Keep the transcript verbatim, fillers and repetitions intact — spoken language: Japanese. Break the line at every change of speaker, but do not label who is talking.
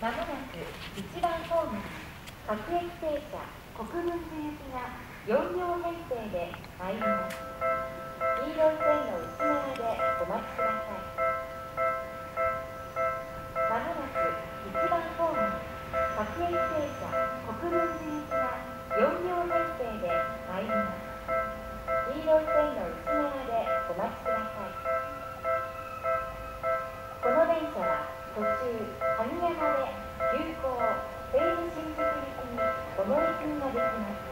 まもなくいちばんホームに各駅停車国分寺行きがよんりょう編成で参ります。黄色い線の内側でお待ちください。まもなくいちばんホームに各駅停車国分寺行きがよんりょう編成で参ります。黄色い線の内側でお待ちください。この電車は途中萩山で急行西武新宿行きにお乗り継ぎができます。